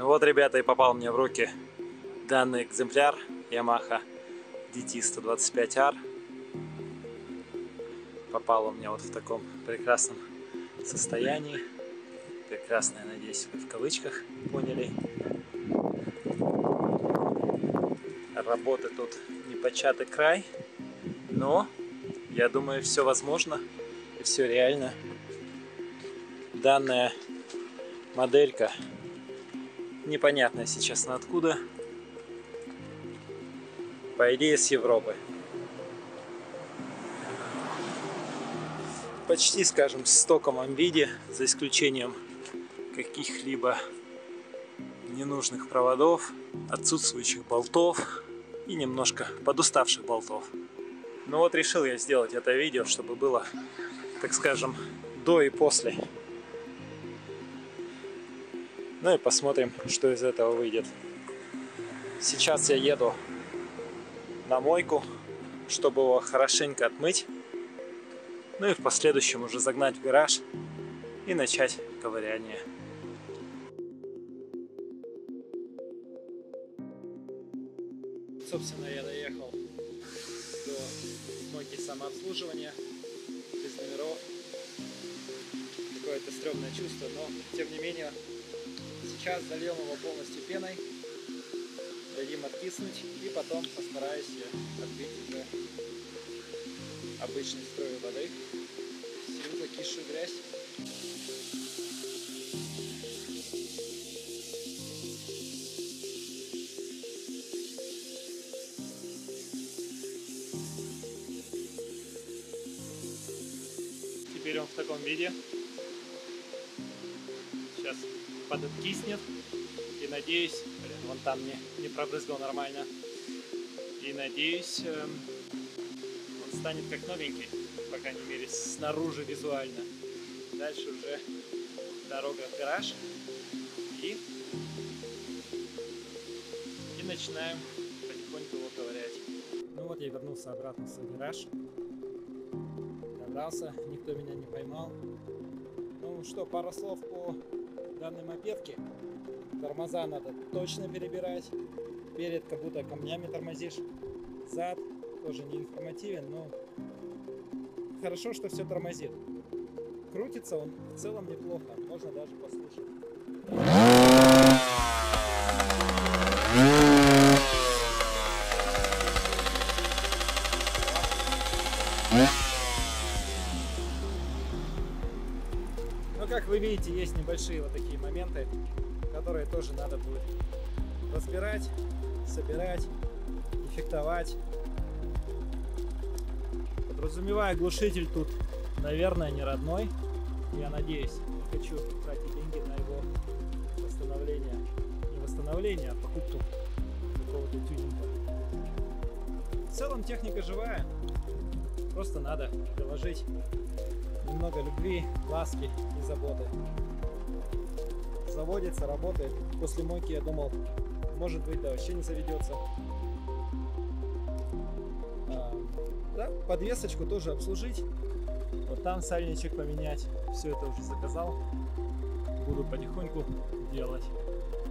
Ну вот, ребята, и попал мне в руки данный экземпляр Yamaha DT125R. Попал у меня вот в таком прекрасном состоянии. Прекрасно, я надеюсь, вы в кавычках поняли. Работы тут непочатый край, но я думаю, все возможно и все реально. Данная моделька непонятно, если честно, откуда. По идее, с Европы. Почти, скажем, в стоковом виде, за исключением каких-либо ненужных проводов, отсутствующих болтов и немножко подуставших болтов. Ну вот решил я сделать это видео, чтобы было, так скажем, до и после. Ну и посмотрим, что из этого выйдет. Сейчас я еду на мойку, чтобы его хорошенько отмыть. Ну и в последующем уже загнать в гараж и начать ковыряние. Собственно, я доехал до мойки самообслуживания, без номеров. Какое-то стрёмное чувство, но тем не менее сейчас зальем его полностью пеной, дадим откиснуть и потом постараюсь отбить уже обычной струю воды всю закисшую грязь. Теперь он в таком виде. Сейчас подоткиснет. И надеюсь, вон там не пробрызгал нормально. И надеюсь, он станет как новенький, по крайней мере, снаружи визуально. Дальше уже дорога в гараж. И начинаем потихоньку его ковырять. Ну вот я вернулся обратно в свой гараж. Добрался, никто меня не поймал. Ну что, пару слов по данной мопедке. Тормоза надо точно перебирать. Перед как будто камнями тормозишь. Зад тоже не информативен, но хорошо, что все тормозит. Крутится он в целом неплохо, можно даже послушать. Но как вы видите, есть небольшие вот такие моменты, которые тоже надо будет разбирать, собирать, эффектовать. Подразумевая, глушитель тут, наверное, не родной. Я надеюсь, не хочу тратить деньги на его восстановление. Не восстановление, а покупку какого-то тюнинга. В целом техника живая. Просто надо приложить немного любви, ласки и заботы. Заводится, работает. После мойки я думал, может быть, да вообще не заведется. Да, подвесочку тоже обслужить. Вот там сальничек поменять. Все это уже заказал. Буду потихоньку делать.